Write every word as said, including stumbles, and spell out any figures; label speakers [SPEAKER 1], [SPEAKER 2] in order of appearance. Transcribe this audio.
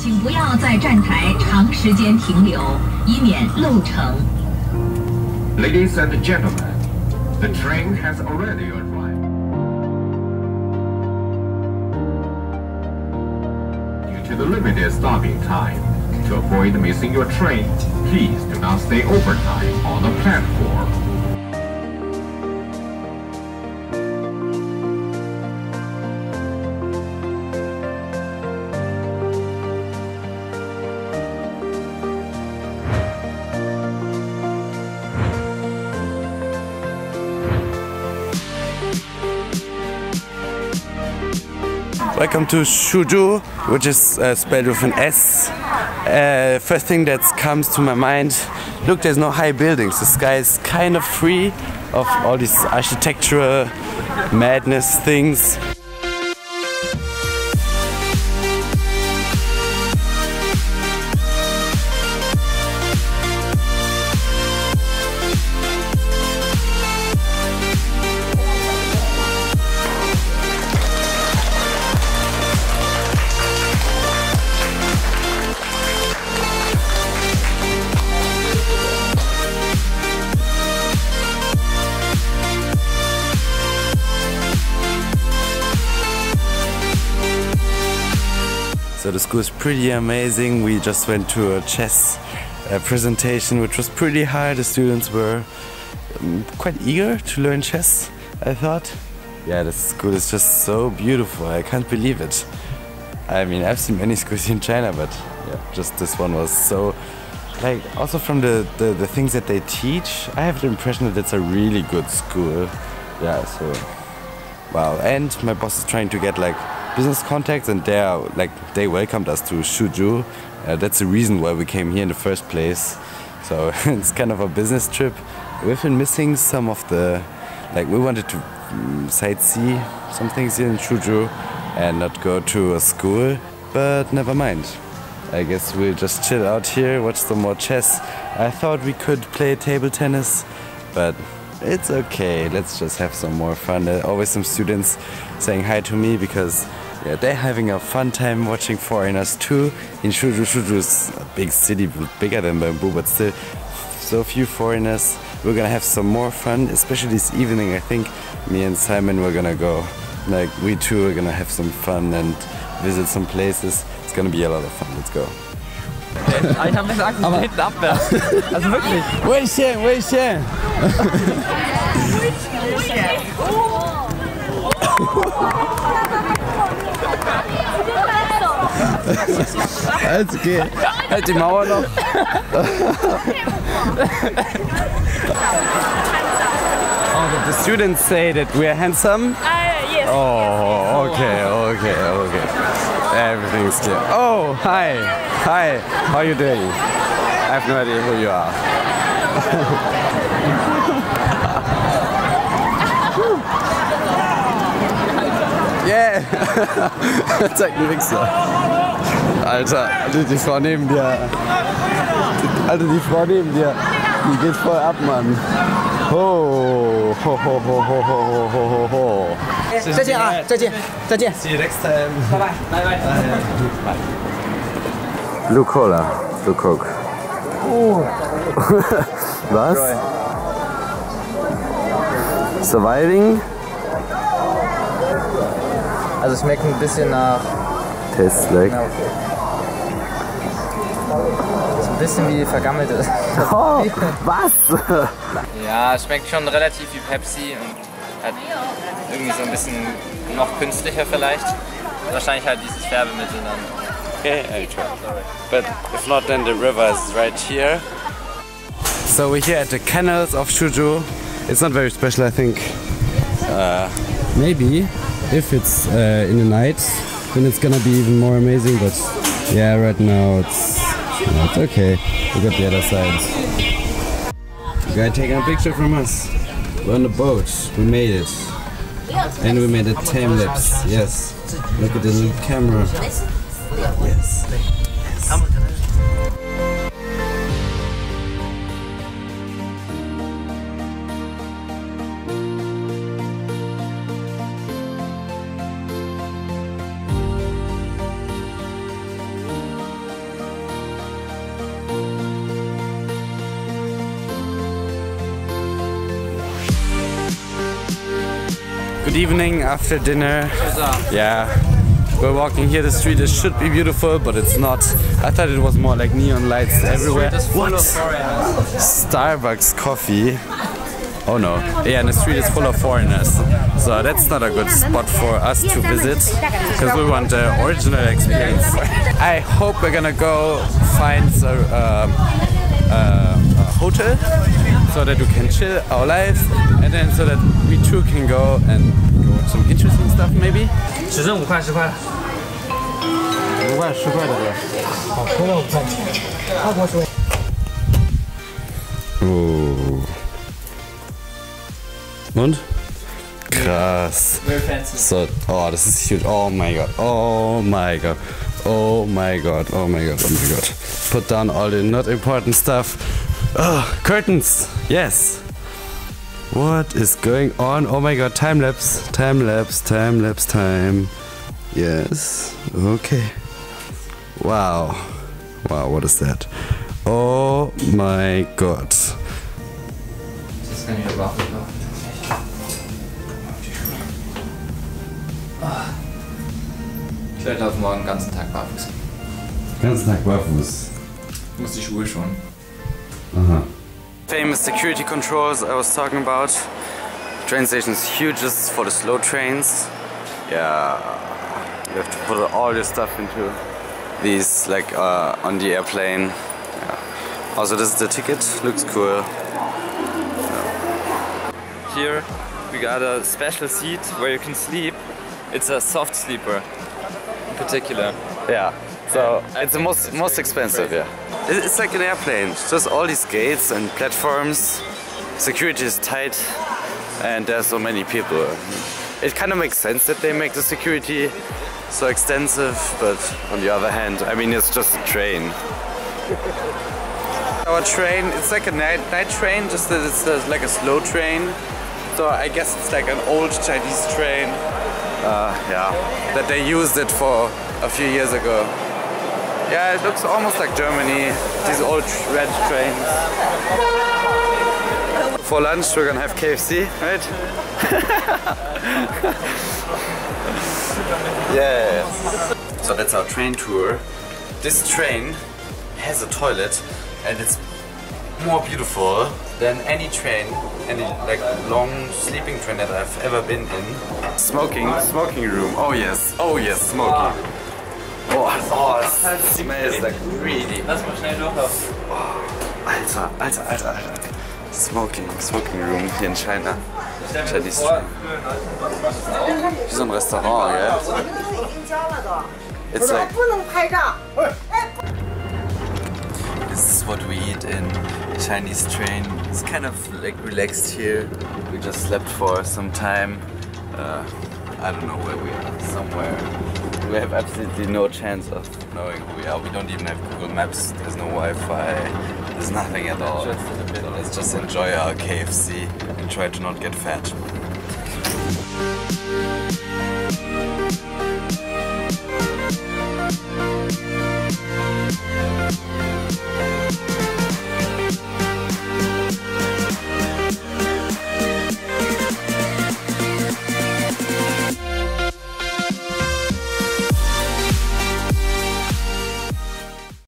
[SPEAKER 1] 请不要在站台长时间停留，以免漏乘。
[SPEAKER 2] Ladies and gentlemen, the train has already arrived. Due to the limited stopping time, to avoid missing your train, please do not stay overtime on the platform.
[SPEAKER 3] Welcome to Suzhou, which is uh, spelled with an S. Uh, first thing that comes to my mind, look, there's no high buildings. The sky is kind of free of all these architectural madness things. So the school is pretty amazing. We just went to a chess uh, presentation, which was pretty hard. The students were um, quite eager to learn chess, I thought. Yeah, the school is just so beautiful. I can't believe it. I mean, I've seen many schools in China, but yeah, just this one was so... Like, also from the, the, the things that they teach, I have the impression that it's a really good school. Yeah, so... Wow, and my boss is trying to get like business contacts, and they are like they welcomed us to Suzhou. Uh, that's the reason why we came here in the first place. So it's kind of a business trip. We've been missing some of the, like we wanted to um, sightsee some things here in Suzhou and not go to a school, but never mind. I guess we'll just chill out here, watch some more chess. I thought we could play table tennis, but it's okay, let's just have some more fun. There are always some students saying hi to me because yeah, they're having a fun time watching foreigners too. In Suzhou, Suzhou is a big city, bigger than Bamboo, but still so few foreigners. We're gonna have some more fun, especially this evening. I think me and Simon were gonna go, like we two are gonna have some fun and visit some places. It's gonna be a lot of fun, let's go.
[SPEAKER 4] Ich habe gesagt, wir hinten abwärts. Also wirklich.
[SPEAKER 3] Weixchen, Weixchen! Alles okay. Halt die Mauer noch. Oh, but the students say that we are handsome?
[SPEAKER 5] Uh, yes.
[SPEAKER 3] Oh, okay, okay, okay. Everything's clear. Oh, hi. Hi. How are you doing? I have no idea who you are. Yeah! Zeig einen Wichser. Alter, Alter, die Frau neben dir. Alter, die Frau neben dir. Die geht voll ab, Mann. Ho, ho, ho, ho, ho, ho, ho, ho, ho.
[SPEAKER 4] 再见啊，再见，再见。
[SPEAKER 3] See you next time.
[SPEAKER 4] Bye bye. Bye bye.
[SPEAKER 3] Blue Cola, Blue Coke.
[SPEAKER 4] Oh.
[SPEAKER 3] Was? Surviving?
[SPEAKER 4] Also es schmeckt ein bisschen nach...
[SPEAKER 3] Tastes like...
[SPEAKER 4] Na, okay. So ein bisschen wie vergammelte...
[SPEAKER 3] Oh, was?
[SPEAKER 4] Ja, es schmeckt schon relativ wie Pepsi und halt irgendwie so ein bisschen noch künstlicher vielleicht. Wahrscheinlich halt dieses Färbemittel dann.
[SPEAKER 3] Okay, I'll try. But if not, then the river is right here. So we're here at the canals of Suzhou. It's not very special, I think. Uh, maybe if it's uh, in the night, then it's gonna be even more amazing. But yeah, right now it's no, it's okay. We got the other side. Guy taking a picture from us. We're on the boat. We made it, and we made a time lapse. Yes. Look at the little camera. Yes. Yes. evening after dinner. Yeah. We're walking here, the street it should be beautiful, but it's not. I thought it was more like neon lights everywhere. What? Starbucks coffee. Oh no. Yeah, and the street is full of foreigners. So that's not a good spot for us to visit, because we want the original experience. I hope we're gonna go find a, uh, uh, a hotel so that we can chill our life, and then so that we too can go and go watch some interesting stuff maybe.
[SPEAKER 5] 只剩五块十块了。
[SPEAKER 3] 五块十块的呗。
[SPEAKER 5] 好，多了五块钱。二锅水。
[SPEAKER 3] Oh. Und? Krass.
[SPEAKER 4] Very fancy.
[SPEAKER 3] So, oh, this is huge. Oh my god. Oh my god. Oh my god. Oh my god. Oh my god. Put down all the not important stuff. Oh, curtains. Yes. What is going on? Oh my god. Time lapse. Time lapse. Time lapse. Time. Yes. Okay. Wow. Wow. What is that? Oh my god.
[SPEAKER 4] Das kann ich aber auch nicht machen. Ich werde auf morgen den ganzen Tag barfuß.
[SPEAKER 3] Ganzen Tag barfuß.
[SPEAKER 4] Ich muss die Schuhe schon.
[SPEAKER 3] Aha. Famous security controls I was talking about. Train station is huge just for the slow trains. Yeah, you have to put all your stuff into these, like uh, on the airplane. Yeah. Also, this is the ticket. Looks cool.
[SPEAKER 4] Here we got a special seat where you can sleep. It's a soft sleeper in particular.
[SPEAKER 3] Yeah. So
[SPEAKER 4] I
[SPEAKER 3] it's the
[SPEAKER 4] think
[SPEAKER 3] most
[SPEAKER 4] it's
[SPEAKER 3] most
[SPEAKER 4] very
[SPEAKER 3] expensive.
[SPEAKER 4] crazy.
[SPEAKER 3] Yeah. It- It's like an airplane. Just all these gates and platforms. Security is tight, and there's so many people. It kind of makes sense that they make the security so extensive, but on the other hand, I mean, it's just a train. Our train, it's like a night, night train, just that it's uh, like a slow train. So I guess it's like an old Chinese train. Uh, yeah, that they used it for a few years ago. Yeah, it looks almost like Germany, these old red trains. For lunch we're gonna have K F C, right? Yeah. So that's our train tour. This train has a toilet and it's more beautiful than any train, any like long sleeping train that I've ever been in. Smoking, smoking room. Oh yes, oh yes, smoking. Oh, oh it smells like really.
[SPEAKER 4] Lass mal schnell durchlaufen.
[SPEAKER 3] Alter, Alter, Alter, Alter. Smoking, smoking room hier in China. Chinese train. Wie so ein Restaurant, gell? It's like. This is what we eat in Chinese train. It's kind of like relaxed here. We just slept for some time. Uh, I don't know where we are. Somewhere. We have absolutely no chance of knowing who we are. We don't even have Google Maps. There's no Wi-Fi. There's nothing at all. So let's just enjoy our K F C and try to not get fat.